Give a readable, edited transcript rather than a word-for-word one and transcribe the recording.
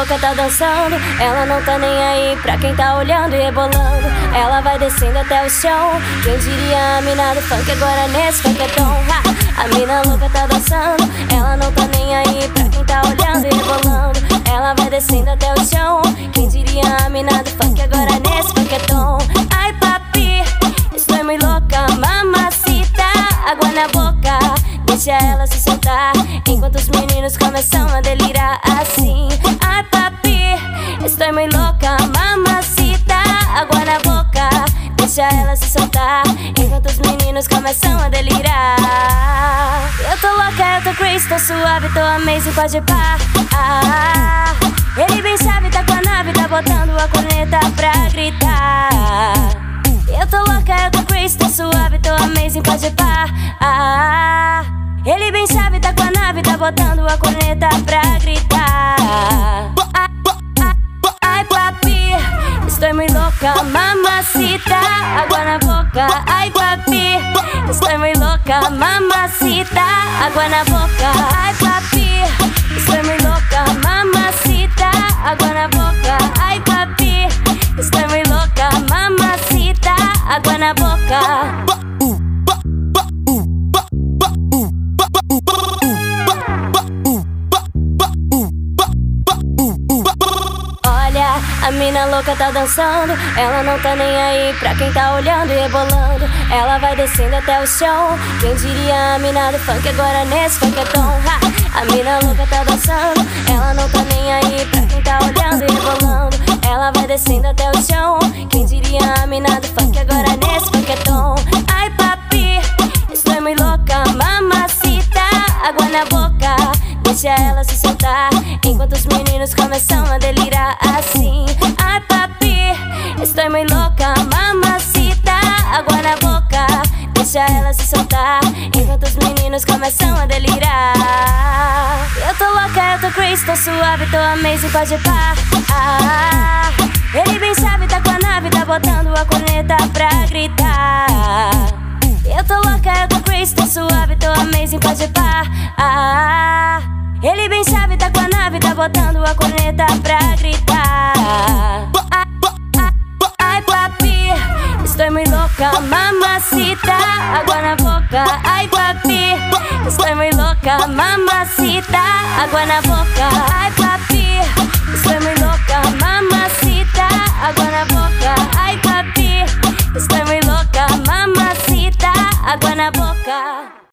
louca tá dançando, ela não tá nem aí pra quem tá olhando e rebolando. Ela vai descendo até o chão. Quem diria a mina do funk agora nesse funketão. A mina louca tá dançando, ela não tá nem aí pra quem tá olhando e rebolando. Ela vai descendo até o chão. Quem diria a mina do funk agora nesse funketão. Ai papi, estou muito louca, mamacita, água na boca, deixa ela se soltar, enquanto os meninos começam a delirar assim. Ai papi, estou muito louca, mamacita, água na boca, deixa ela se soltar, enquanto os meninos começam a delirar. Eu tô louca, eu tô crazy, tô suave, tô amazing, pode pá. Ele bem sabe, tá com a nave, tá botando a corneta pra gritar. Eu tô louca, eu tô crazy, tô suave, tô amazing, pode pá. Ele bem sabe, tá com a nave, tá botando a corneta pra gritar. Ai papi, estou muito louca, mamacita, água na boca. Ai papi, estou muito louca, mamacita, água na boca. Ai papi, estou muito louca, mamacita, água na boca. Ai papi, estou muito louca, mamacita, água na boca. A mina louca tá dançando, ela não tá nem aí pra quem tá olhando e rebolando. Ela vai descendo até o chão. Quem diria a mina do funk agora nesse funketão. A mina louca tá dançando, ela não tá nem aí pra quem tá olhando e rebolando. Ela vai descendo até o chão. Quem diria a mina do funk agora nesse funketão. Ai papi, estou muito louca, mamacita, água na boca, deixa ela se soltar, enquanto os meninos começam a delirar assim. Ai papi, estou muito louca, mamacita, água na boca, deixa ela se soltar, enquanto os meninos começam a delirar. Eu tô louca, eu tô crazy, tô suave, tô amazing, pode pá. Ele bem sabe, tá com a nave, tá botando a corneta pra gritar. Eu tô louca, eu tô crazy, tô suave, tô amazing, pode pá. Ele bem sabe, tá com a nave, tá botando a corneta pra gritar. Ai papi, estou muito louca, mamacita, água na boca. Ai papi, estou muito louca, mamacita, água na boca. Ai papi, estou muito louca, mamacita, água na boca. Ai papi, estou muito louca, mamacita, água na boca.